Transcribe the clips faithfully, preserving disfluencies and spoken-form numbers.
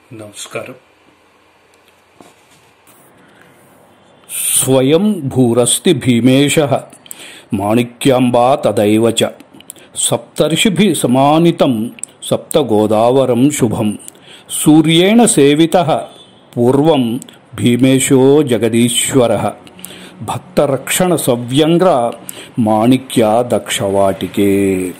నమస్కారం. స్వయం భూరస్తి భీమేశః మాణిక్యాంబా తదైవ చ సప్తర్షిభిః సమానితం సప్తగోదావరం శుభం సూర్యేణ సేవితః పూర్వం భీమేశో జగదీశ్వరః భక్తరక్షణ సవ్యంగ్ర మాణిక్య దక్షవాటికే.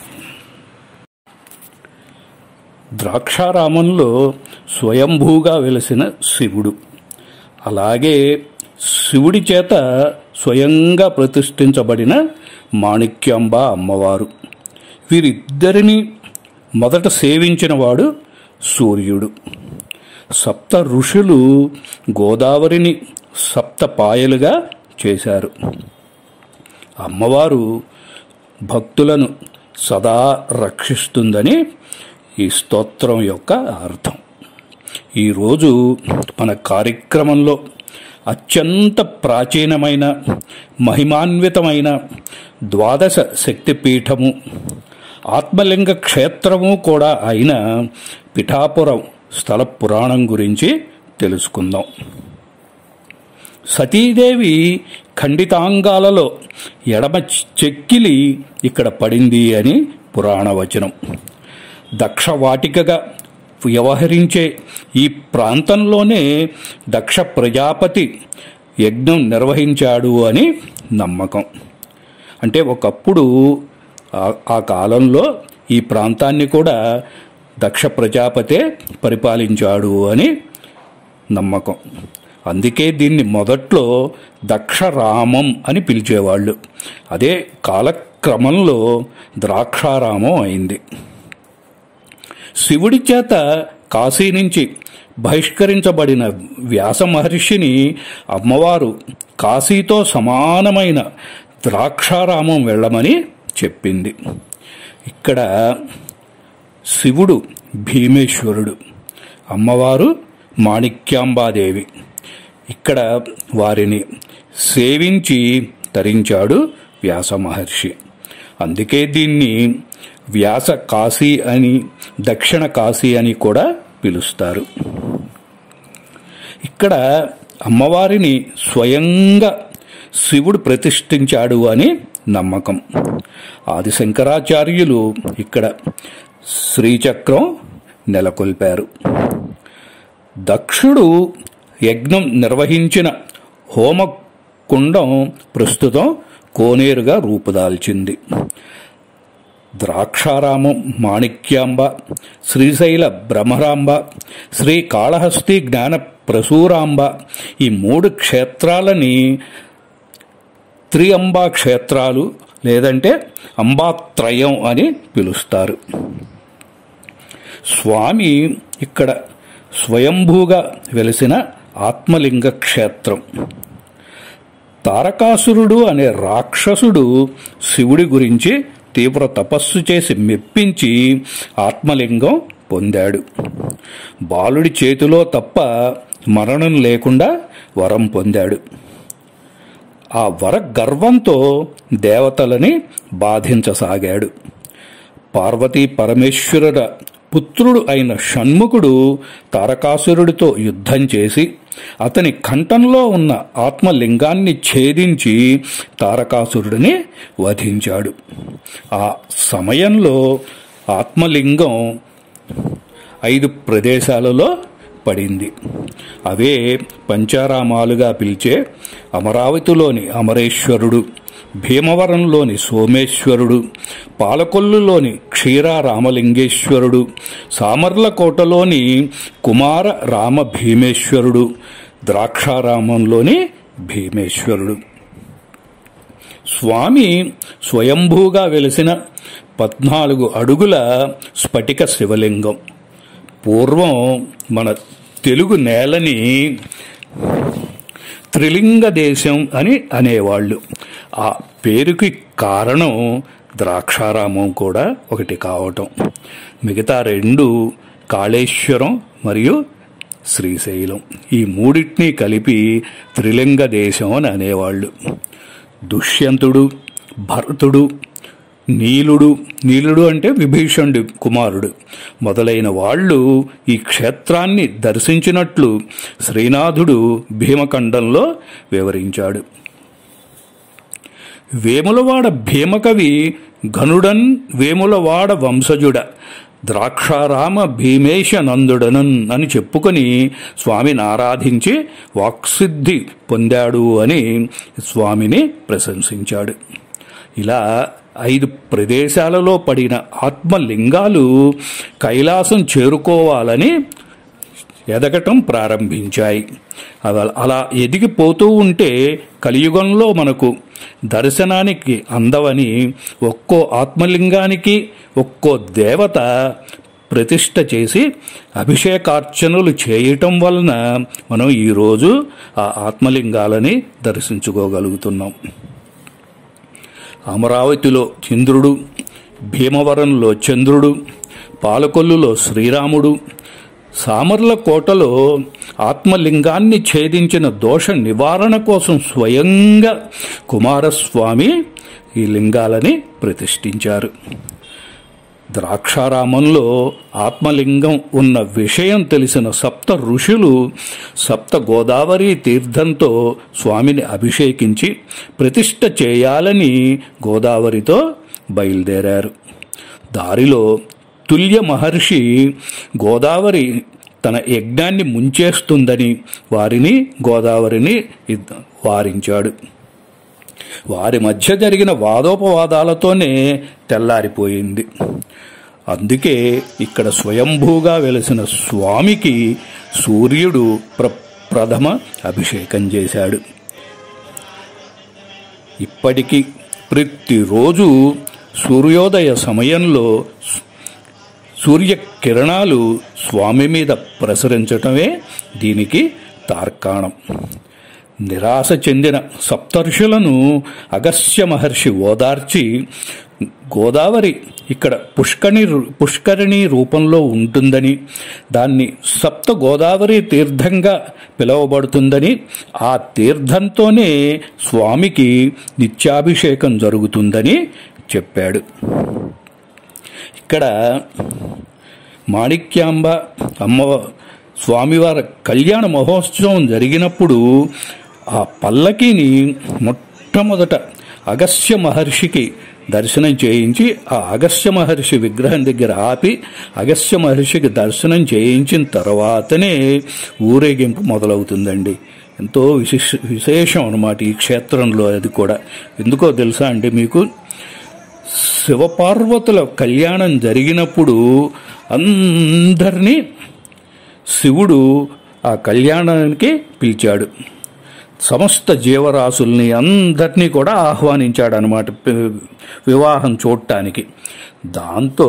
ద్రాక్షారామంలో స్వయంభూగా వెలసిన శివుడు, అలాగే శివుడి చేత స్వయంగా ప్రతిష్ఠించబడిన మాణిక్యాంబ అమ్మవారు. వీరిద్దరిని మొదట సేవించినవాడు సూర్యుడు. సప్త ఋషులు గోదావరిని సప్త పాయలుగా చేశారు. అమ్మవారు భక్తులను సదా రక్షిస్తుందని ఈ స్తోత్రం యొక్క అర్థం. ఈరోజు మన కార్యక్రమంలో అత్యంత ప్రాచీనమైన మహిమాన్వితమైన ద్వాదశ శక్తిపీఠము, ఆత్మలింగ క్షేత్రము కూడా అయిన పిఠాపురం స్థల పురాణం గురించి తెలుసుకుందాం. సతీదేవి ఖండితాంగాలలో ఎడమ చెక్కిలి ఇక్కడ పడింది అని పురాణవచనం. దక్షవాటికగా వ్యవహరించే ఈ ప్రాంతంలోనే దక్ష ప్రజాపతి యజ్ఞం నిర్వహించాడు అని నమ్మకం. అంటే ఒకప్పుడు ఆ కాలంలో ఈ ప్రాంతాన్ని కూడా దక్ష ప్రజాపతే పరిపాలించాడు అని నమ్మకం. అందుకే దీన్ని మొదట్లో దక్షరామం అని పిలిచేవాళ్ళు. అదే కాలక్రమంలో ద్రాక్షారామం అయింది. శివుడి చేత కాశీ నుంచి బహిష్కరించబడిన వ్యాస మహర్షిని అమ్మవారు కాశీతో సమానమైన ద్రాక్షారామం వెళ్ళమని చెప్పింది. ఇక్కడ శివుడు భీమేశ్వరుడు, అమ్మవారు మాణిక్యాంబాదేవి. ఇక్కడ వారిని సేవించి తరించాడు వ్యాస మహర్షి. అందుకే దీన్ని వ్యాస కాశీ అని, దక్షిణ కాశీ అని కూడా పిలుస్తారు. ఇక్కడ అమ్మవారిని స్వయంగా శివుడు ప్రతిష్ఠించాడు అని నమ్మకం. ఆది శంకరాచార్యులు ఇక్కడ శ్రీచక్రం నెలకొల్పారు. దక్షుడు యజ్ఞం నిర్వహించిన హోమకుండం ప్రస్తుతం కోనేరుగా రూపుదాల్చింది. ద్రాక్షారామం, మాణిక్యాంబ, శ్రీశైల బ్రహ్మరాంబ, శ్రీకాళహస్తి జ్ఞాన ప్రసూరాంబ, ఈ మూడు క్షేత్రాలని త్రియంబా క్షేత్రాలు లేదంటే అంబాత్రయం అని పిలుస్తారు. స్వామి ఇక్కడ స్వయంభూగా వెలిసిన ఆత్మలింగ క్షేత్రం. తారకాసురుడు అనే రాక్షసుడు శివుడి గురించి తీవ్ర తపస్సు చేసి మెప్పించి ఆత్మలింగం పొందాడు. బాలుడి చేతిలో తప్ప మరణం లేకుండా వరం పొందాడు. ఆ వర గర్వంతో దేవతలని బాధించసాగాడు. పార్వతీ పరమేశ్వరుల పుత్రుడు అయిన షణ్ముఖుడు తారకాసురుడితో యుద్ధం చేసి అతని కంఠంలో ఉన్న ఆత్మలింగాన్ని ఛేదించి తారకాసురుడిని వధించాడు. ఆ సమయంలో ఆత్మలింగం ఐదు ప్రదేశాలలో పడింది. అవే పంచారామాలుగా పిలిచే అమరావతిలోని అమరేశ్వరుడు, భీమవరంలోని సోమేశ్వరుడు, పాలకొల్లులోని క్షీరారామలింగేశ్వరుడు, సామర్లకోటలోని కుమార రామ భీమేశ్వరుడు, ద్రాక్షారామంలోని భీమేశ్వరుడు. స్వామి స్వయంభూగా వెలిసిన పద్నాలుగు అడుగుల స్ఫటిక శివలింగం. పూర్వం మన తెలుగు నేలని త్రిలింగ దేశం అని అనేవాళ్ళు. ఆ పేరుకి కారణం ద్రాక్షారామం కూడా ఒకటి కావటం. మిగతా రెండు కాళేశ్వరం మరియు శ్రీశైలం, ఈ మూడింటిని కలిపి త్రిలింగ దేశం అని అనేవాళ్ళు. దుష్యంతుడు, భరతుడు, నీలుడు నీలుడు అంటే విభీషణుడి కుమారుడు మొదలైన వాళ్ళు ఈ క్షేత్రాన్ని దర్శించినట్లు శ్రీనాథుడు భీమఖండంలో వివరించాడు. వేములవాడ భీమకవి ఘనుడన్ వేములవాడ వంశజుడ ద్రాక్షారామ భీమేశ నందుడనన్ అని చెప్పుకొని స్వామిని ఆరాధించి వాక్సిద్ధి పొందాడు అని స్వామిని ప్రశంసించాడు. ఇలా ఐదు ప్రదేశాలలో పడిన ఆత్మలింగాలు కైలాసం చేరుకోవాలని ఎదగటం ప్రారంభించాయి. అలా ఎదిగిపోతూ ఉంటే కలియుగంలో మనకు దర్శనానికి అందవని ఒక్కో ఆత్మలింగానికి ఒక్కో దేవత ప్రతిష్ఠ చేసి అభిషేకార్చనలు చేయటం వలన మనం ఈరోజు ఆ ఆత్మలింగాలని దర్శించుకోగలుగుతున్నాం. అమరావతిలో చంద్రుడు, భీమవరంలో చంద్రుడు, పాలకొల్లులో శ్రీరాముడు, సామర్లకోటలో ఆత్మలింగాన్ని ఛేదించిన దోష నివారణ కోసం స్వయంగా కుమారస్వామి ఈ లింగాలని ప్రతిష్ఠించారు. ద్రాక్షారామంలో ఆత్మలింగం ఉన్న విషయం తెలిసిన సప్త ఋషులు సప్త గోదావరి తీర్థంతో స్వామిని అభిషేకించి ప్రతిష్ఠ చేయాలని గోదావరితో బయలుదేరారు. దారిలో తుల్య మహర్షి గోదావరి తన యజ్ఞాన్ని ముంచేస్తుందని వారిని గోదావరిని వారించాడు. వారి మధ్య జరిగిన వాదోపవాదాలతోనే తెల్లారిపోయింది. అందుకే ఇక్కడ స్వయంభూగా వెలసిన స్వామికి సూర్యుడు ప్ర ప్రథమ అభిషేకం చేశాడు. ఇప్పటికీ ప్రతిరోజు సూర్యోదయ సమయంలో సూర్యకిరణాలు స్వామి మీద ప్రసరించటమే దీనికి తార్కాణం. నిరాశ చెందిన సప్తర్షులను అగస్త్య మహర్షి ఓదార్చి గోదావరి ఇక్కడ పుష్కరిణి పుష్కరిణి రూపంలో ఉంటుందని, దాన్ని సప్త గోదావరి తీర్థంగా పిలువబడుతుందని, ఆ తీర్థంతోనే స్వామికి నిత్యాభిషేకం జరుగుతుందని చెప్పాడు. ఇక్కడ మాణిక్యాంబ అమ్మ స్వామివారి కళ్యాణ మహోత్సవం జరిగినప్పుడు ఆ పల్లకిని మొట్టమొదట అగస్త్య మహర్షికి దర్శనం చేయించి ఆ అగస్త్య మహర్షి విగ్రహం దగ్గర ఆపి అగస్త్య మహర్షికి దర్శనం చేయించిన తర్వాతనే ఊరేగింపు మొదలవుతుందండి. ఎంతో విశేష విశేషం అన్నమాట ఈ క్షేత్రంలో. అది కూడా ఎందుకో తెలుసా అండి మీకు, శివపార్వతుల కళ్యాణం జరిగినప్పుడు అందరినీ శివుడు ఆ కళ్యాణానికి పిలిచాడు. సమస్త జీవరాశుల్ని అందరినీ కూడా ఆహ్వానించాడు అన్నమాట వివాహం చూడటానికి. దాంతో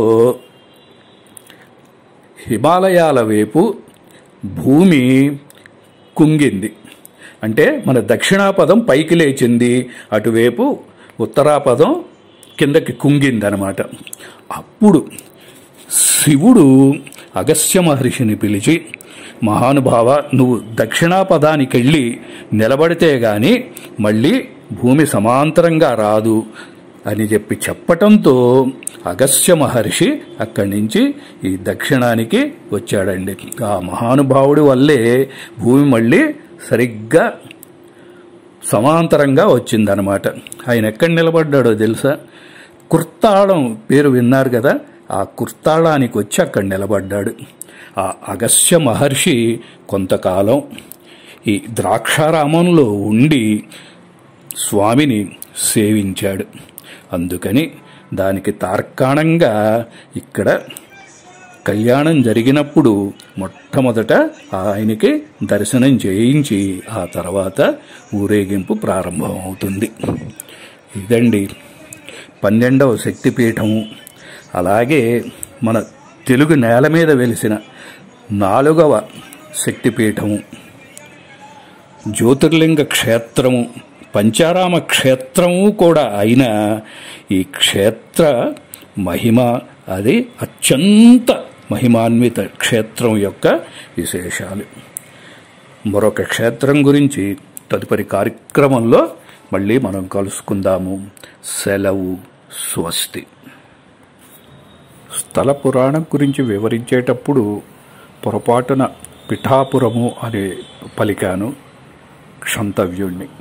హిమాలయాల వైపు భూమి కుంగింది. అంటే మన దక్షిణాపదం పైకి లేచింది, అటువైపు ఉత్తరాపదం కిందకి కుంగిందనమాట. అప్పుడు శివుడు అగస్త్య మహర్షిని పిలిచి, మహానుభావ, నువ్వు దక్షిణాపదానికి వెళ్ళి నిలబడితే గాని మళ్ళీ భూమి సమాంతరంగా రాదు అని చెప్పి చెప్పటంతో అగస్త్య మహర్షి అక్కడి నుంచి ఈ దక్షిణానికి వచ్చాడండి. ఆ మహానుభావుడి వల్లే భూమి మళ్ళీ సరిగ్గా సమాంతరంగా వచ్చిందనమాట. ఆయన ఎక్కడ నిలబడ్డాడో తెలుసా? కుర్తాళం పేరు విన్నారు కదా, ఆ కుర్తాళానికి వచ్చి అక్కడ నిలబడ్డాడు. ఆ అగస్త్య మహర్షి కొంతకాలం ఈ ద్రాక్షారామంలో ఉండి స్వామిని సేవించాడు. అందుకని దానికి తార్కాణంగా ఇక్కడ కళ్యాణం జరిగినప్పుడు మొట్టమొదట ఆయనకి దర్శనం చేయించి ఆ తర్వాత ఊరేగింపు ప్రారంభమవుతుంది. ఇదండి పన్నెండవ శక్తిపీఠము. అలాగే మన తెలుగు నేల మీద వెలిసిన నాలుగవ శక్తిపీఠము, జ్యోతిర్లింగ క్షేత్రము, పంచారామ క్షేత్రము కూడా అయిన ఈ క్షేత్ర మహిమ, అది అత్యంత మహిమాన్విత క్షేత్రం యొక్క విశేషాలు. మరొక క్షేత్రం గురించి తదుపరి కార్యక్రమంలో మళ్ళీ మనం కలుసుకుందాము. సెలవు. స్వస్తి. స్థల పురాణం గురించి వివరించేటప్పుడు పొరపాటున పిఠాపురము అని పలికాను, క్షంతవ్యుణ్ణి.